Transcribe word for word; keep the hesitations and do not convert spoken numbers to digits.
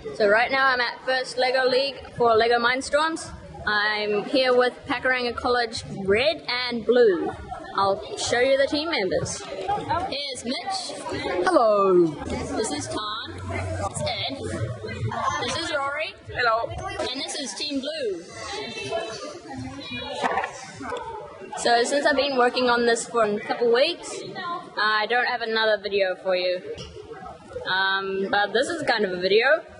So right now I'm at first Lego League for Lego Mindstorms. I'm here with Pakuranga College Red and Blue. I'll show you the team members. Here's Mitch. Hello. This is Tom. It's Ed. This is Rory. Hello. And this is Team Blue. So since I've been working on this for a couple weeks, I don't have another video for you. Um, but this is kind of a video.